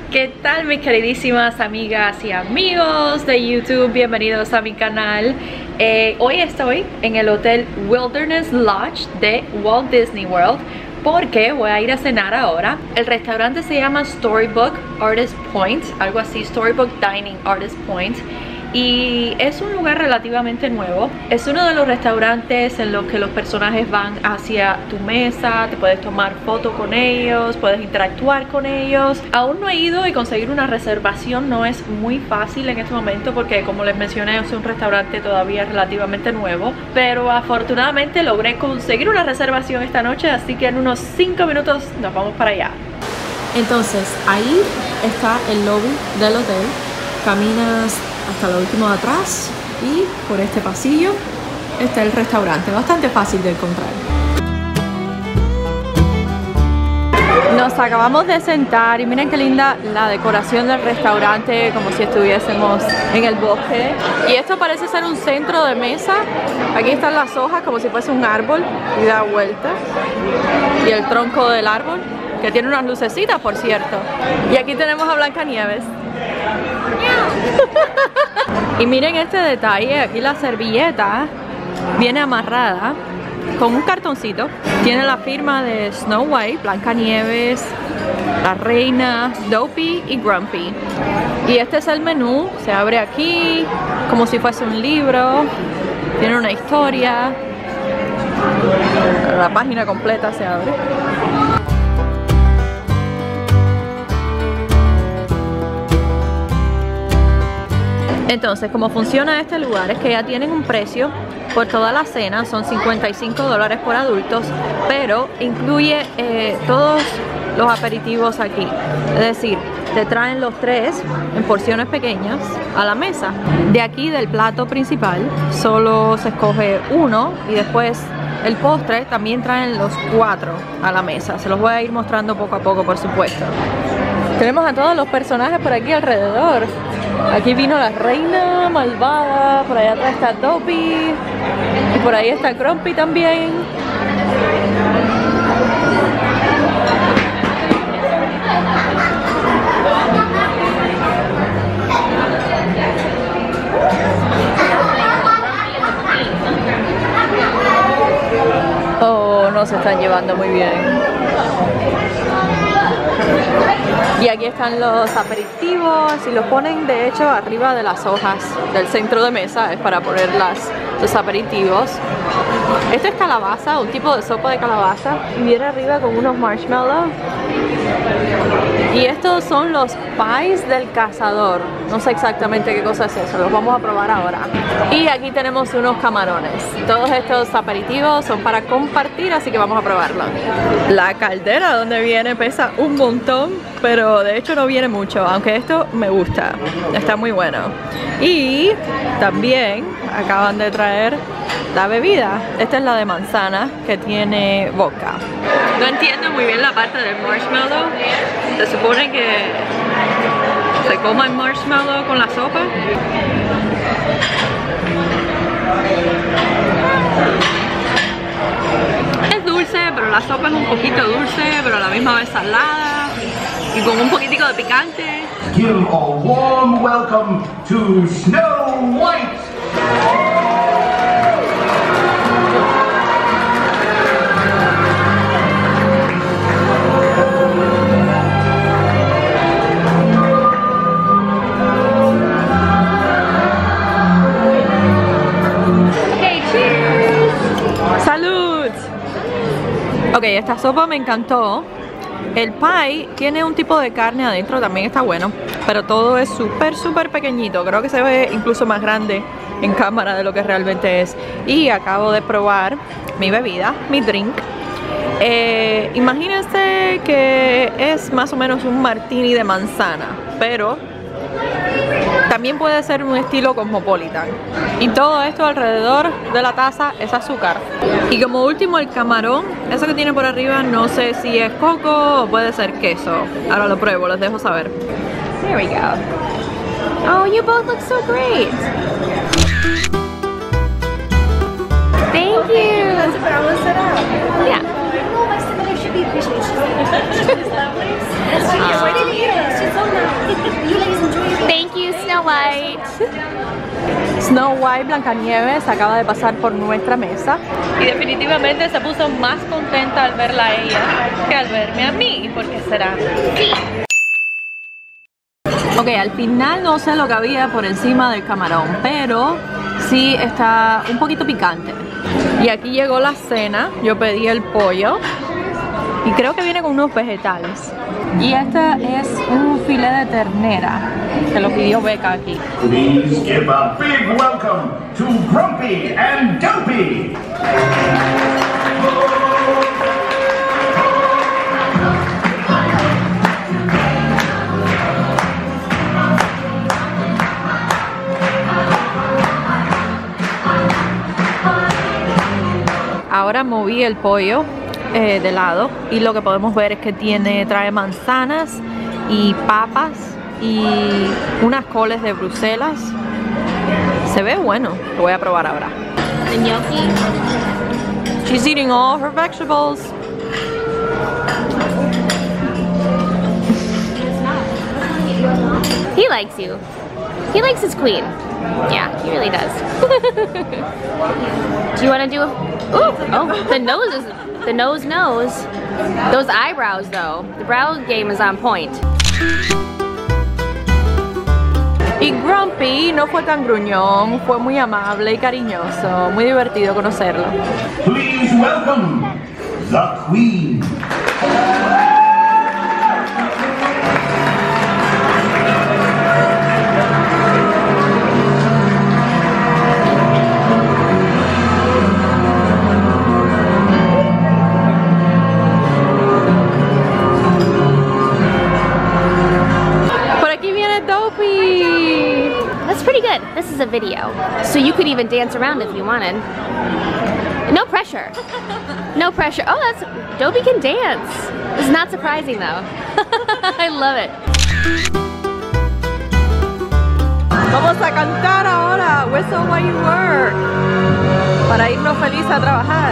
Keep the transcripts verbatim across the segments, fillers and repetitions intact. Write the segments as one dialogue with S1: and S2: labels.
S1: ¿Qué tal mis queridísimas amigas y amigos de YouTube? Bienvenidos a mi canal. eh, Hoy estoy en el Hotel Wilderness Lodge de Walt Disney World porque voy a ir a cenar ahora. El restaurante se llama Storybook Artist Point, algo así, Storybook Dining Artist Point. Y es un lugar relativamente nuevo. Es uno de los restaurantes en los que los personajes van hacia tu mesa, te puedes tomar fotos con ellos, puedes interactuar con ellos. Aún no he ido y conseguir una reservación no es muy fácil en este momento porque, como les mencioné, es un restaurante todavía relativamente nuevo. Pero afortunadamente logré conseguir una reservación esta noche, así que en unos cinco minutos nos vamos para allá. Entonces, ahí está el lobby del hotel. Caminas hasta lo último de atrás y por este pasillo está el restaurante, bastante fácil de encontrar. Nos acabamos de sentar y miren qué linda la decoración del restaurante, como si estuviésemos en el bosque. Y esto parece ser un centro de mesa. Aquí están las hojas como si fuese un árbol y da vuelta. Y el tronco del árbol, que tiene unas lucecitas, por cierto. Y aquí tenemos a Blancanieves. Y miren este detalle, aquí la servilleta viene amarrada con un cartoncito. Tiene la firma de Snow White, Blancanieves, la reina, Dopey y Grumpy. Y este es el menú, se abre aquí como si fuese un libro. Tiene una historia. La página completa se abre. Entonces, como funciona este lugar es que ya tienen un precio por toda la cena, son cincuenta y cinco dólares por adultos, pero incluye eh, todos los aperitivos aquí. Es decir, te traen los tres en porciones pequeñas a la mesa. De aquí, del plato principal, solo se escoge uno y después el postre también traen los cuatro a la mesa. Se los voy a ir mostrando poco a poco, por supuesto. Tenemos a todos los personajes por aquí alrededor. Aquí vino la reina malvada, por allá atrás está Dopey y por ahí está Grumpy también. Oh, no se están llevando muy bien. Y aquí están los aperitivos y los ponen de hecho arriba de las hojas del centro de mesa, es para poner las, los aperitivos. Esto es calabaza, un tipo de sopa de calabaza y viene arriba con unos marshmallows. Y estos son los pies del cazador, no sé exactamente qué cosa es eso, los vamos a probar ahora. Y aquí tenemos unos camarones. Todos estos aperitivos son para compartir, así que vamos a probarlo. La caldera donde viene pesa un montón, pero de hecho no viene mucho, aunque esto me gusta, está muy bueno. Y también acaban de traer la bebida. Esta es la de manzana, que tiene vodka. No entiendo muy bien la parte del marshmallow. Se supone que se coma el marshmallow con la sopa. Es dulce, pero la sopa es un poquito dulce, pero a la misma vez salada y con un poquitico de picante.
S2: Give a warm welcome to Snow White.
S1: Ok, esta sopa me encantó. El pie tiene un tipo de carne adentro, también está bueno, pero todo es súper súper pequeñito. Creo que se ve incluso más grande en cámara de lo que realmente es. Y acabo de probar mi bebida, mi drink. eh, Imagínense que es más o menos un martini de manzana, pero también puede ser un estilo cosmopolitan. Y todo esto alrededor de la taza es azúcar. Y como último el camarón, eso que tiene por arriba no sé si es coco o puede ser queso. Ahora lo pruebo, les dejo saber. There we go. Oh, you both look so great. Thank you.
S3: That's it, but I want to sit up.
S1: Yeah.
S3: Oh, my stomach should be appreciated. She's lovely. That's sweet. Where did you eat it? She's so nice.
S1: Snow White Blancanieves acaba de pasar por nuestra mesa y definitivamente se puso más contenta al verla a ella que al verme a mí. ¿Por qué será? Ok, al final no sé lo que había por encima del camarón, pero sí está un poquito picante. Y aquí llegó la cena. Yo pedí el pollo y creo que viene con unos vegetales. Y este es un filete de ternera que lo pidió Becca aquí.
S2: Please give a big welcome to Grumpy and Dopey.
S1: Ahora moví el pollo eh, de lado y lo que podemos ver es que tiene, trae manzanas y papas y unas coles de Bruselas. Se ve bueno, lo voy a probar ahora.
S4: The gnocchi.
S1: She's eating all her vegetables.
S4: He likes you. He likes his queen. Yeah, he really does. Do you want to do a... Ooh, oh, the nose is... The nose knows. Those eyebrows, though. The brow game is on point.
S1: Y Grumpy no fue tan gruñón, fue muy amable y cariñoso. Muy divertido conocerlo.
S2: Please welcome the Queen.
S4: That's pretty good. This is a video, so you could even dance around if you wanted. No pressure. No pressure. Oh, that's... Dopey can dance. It's not surprising though. I love it.
S1: Vamos a cantar ahora Whistle While You Work para irnos felices a trabajar.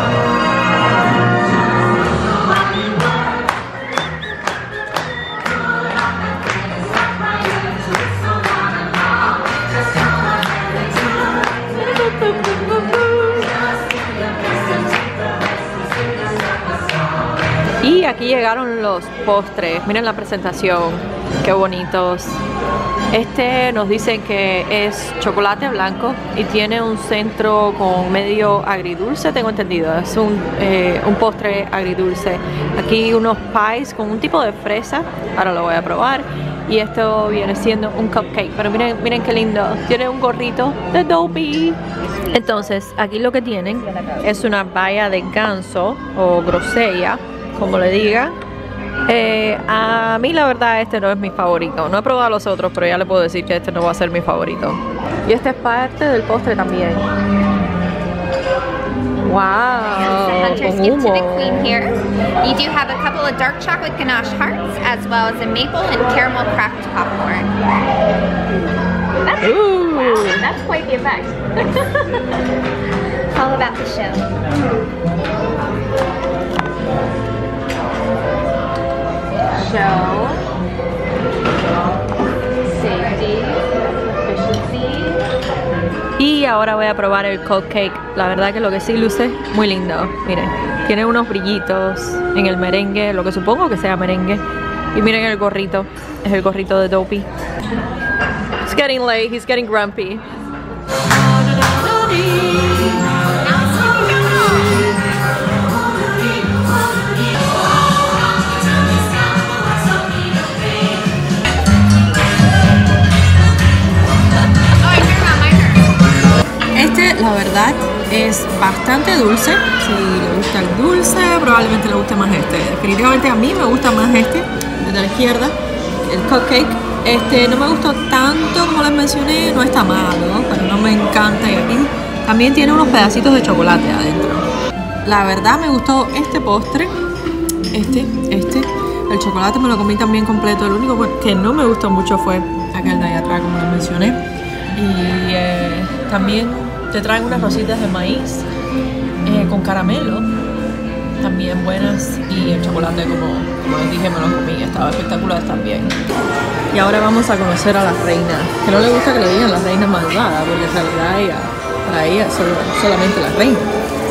S1: Y aquí llegaron los postres. Miren la presentación, qué bonitos. Este nos dicen que es chocolate blanco y tiene un centro con medio agridulce, tengo entendido. Es un, eh, un postre agridulce. Aquí unos pies con un tipo de fresa, ahora lo voy a probar. Y esto viene siendo un cupcake, pero miren, miren qué lindo. Tiene un gorrito de Dopey. Entonces, aquí lo que tienen es una baya de ganso o grosella, como le diga. Eh, a mí la verdad este no es mi favorito. No he probado los otros, pero ya le puedo decir que este no va a ser mi favorito. Y este es parte del postre también. Wow,
S5: Hunter's
S1: con
S5: gift to the
S1: humo.
S5: queen here. You do have a couple of dark chocolate ganache hearts, as well as a maple and caramel cracked popcorn.
S1: Ooh.
S5: Wow, that's quite the effect. All about the show.
S4: Show. Safety. Efficiency.
S1: Y ahora voy a probar el cupcake. La verdad que lo que sí luce muy lindo. Miren, tiene unos brillitos en el merengue, lo que supongo que sea merengue. Y miren el gorrito, es el gorrito de Dopey. It's getting late, he's getting grumpy. Este, la verdad, es bastante dulce. Si le gusta el dulce, probablemente le guste más este. Definitivamente a mí me gusta más este, el de la izquierda, el cupcake. Este no me gustó tanto como les mencioné, no está malo, pero no me encanta. Y aquí también tiene unos pedacitos de chocolate adentro. La verdad me gustó este postre, este, este. El chocolate me lo comí también completo. El único que no me gustó mucho fue aquel de ahí atrás, como les mencioné. Y eh, también te traen unas rositas de maíz eh, con caramelo, también buenas, y el chocolate, como, como les dije, me lo comí, estaba espectacular también. Y ahora vamos a conocer a la reina, que no le gusta que le digan la reina malvada, porque en realidad ella, para ella es solo, solamente la reina.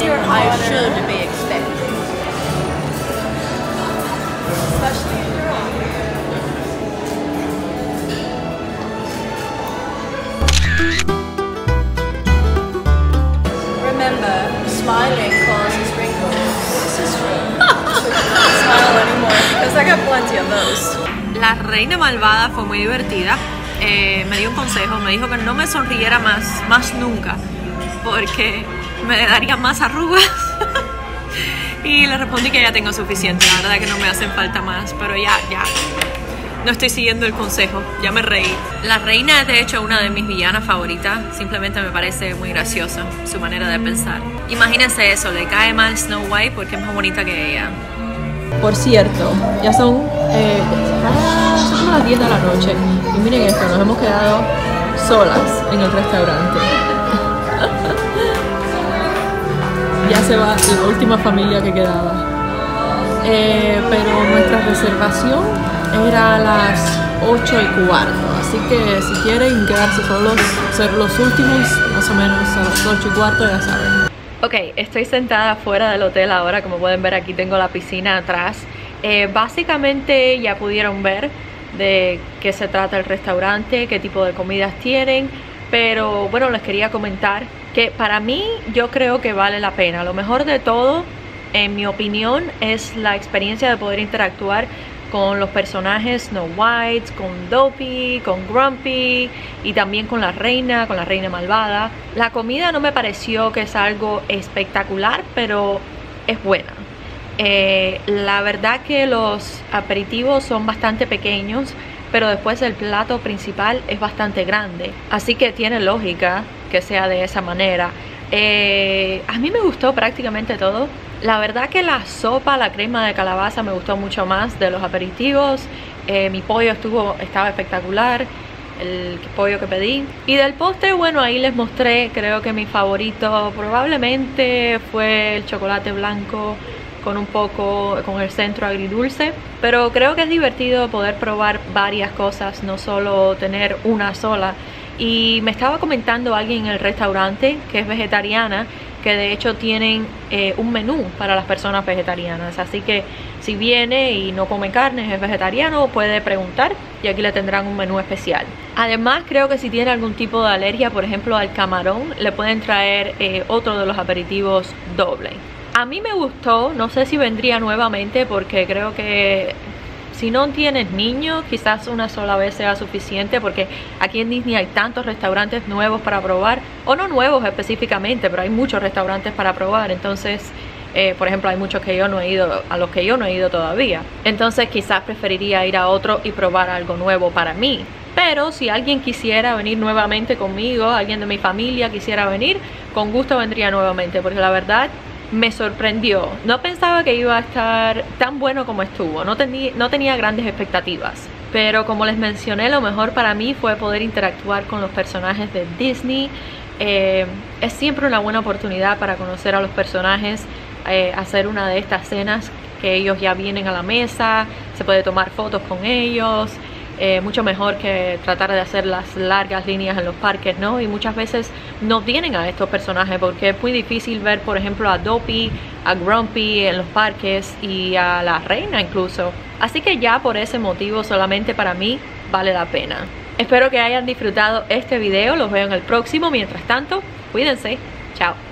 S3: Remember, smiling causes wrinkles. This is true. Don't smile anymore because I got plenty of those.
S1: La reina malvada fue muy divertida. Eh, me dio un consejo, me dijo que no me sonriera más, más nunca, porque me daría más arrugas. Y le respondí que ya tengo suficiente, la verdad que no me hacen falta más, pero ya, ya, no estoy siguiendo el consejo, ya me reí. La reina es de hecho una de mis villanas favoritas, simplemente me parece muy graciosa su manera de pensar. Imagínense eso, le cae mal Snow White porque es más bonita que ella. Por cierto, ya son, eh, ah, son como las diez de la noche y miren esto, nos hemos quedado solas en el restaurante. Ya se va la última familia que quedaba, eh, pero nuestra reservación era a las ocho y cuarto, así que si quieren quedarse solos, ser los últimos, más o menos a las ocho y cuarto, ya saben. Ok, estoy sentada fuera del hotel ahora, como pueden ver aquí tengo la piscina atrás. Eh, básicamente ya pudieron ver de qué se trata el restaurante, qué tipo de comidas tienen, pero bueno, les quería comentar que para mí yo creo que vale la pena. Lo mejor de todo, en mi opinión, es la experiencia de poder interactuar con los personajes Snow White, con Dopey, con Grumpy y también con la reina, con la reina malvada. La comida no me pareció que es algo espectacular, pero es buena. Eh, la verdad que los aperitivos son bastante pequeños, pero después el plato principal es bastante grande, así que tiene lógica que sea de esa manera. Eh, a mí me gustó prácticamente todo. La verdad que la sopa, la crema de calabaza me gustó mucho más de los aperitivos. Eh, mi pollo estuvo, estaba espectacular, el pollo que pedí. Y del postre, bueno, ahí les mostré, creo que mi favorito probablemente fue el chocolate blanco con un poco, con el centro agridulce. Pero creo que es divertido poder probar varias cosas, no solo tener una sola. Y me estaba comentando alguien en el restaurante que es vegetariana, que de hecho tienen eh, un menú para las personas vegetarianas, así que si viene y no come carne, es vegetariano, puede preguntar y aquí le tendrán un menú especial. Además, creo que si tiene algún tipo de alergia, por ejemplo al camarón, le pueden traer eh, otro de los aperitivos doble. A mí me gustó, no sé si vendría nuevamente porque creo que si no tienes niños, quizás una sola vez sea suficiente, porque aquí en Disney hay tantos restaurantes nuevos para probar, o no nuevos específicamente, pero hay muchos restaurantes para probar. Entonces, eh, por ejemplo, hay muchos que yo no he ido, a los que yo no he ido todavía. Entonces quizás preferiría ir a otro y probar algo nuevo para mí. Pero si alguien quisiera venir nuevamente conmigo, alguien de mi familia quisiera venir, con gusto vendría nuevamente, porque la verdad me sorprendió. No pensaba que iba a estar tan bueno como estuvo. No, tení, no tenía grandes expectativas. Pero como les mencioné, lo mejor para mí fue poder interactuar con los personajes de Disney. Eh, es siempre una buena oportunidad para conocer a los personajes, eh, hacer una de estas cenas que ellos ya vienen a la mesa, se puede tomar fotos con ellos. Eh, mucho mejor que tratar de hacer las largas líneas en los parques, ¿no? Y muchas veces no vienen a estos personajes porque es muy difícil ver, por ejemplo, a Dopey, a Grumpy en los parques y a la reina incluso. Así que ya por ese motivo solamente para mí vale la pena. Espero que hayan disfrutado este video, los veo en el próximo. Mientras tanto, cuídense. Chao.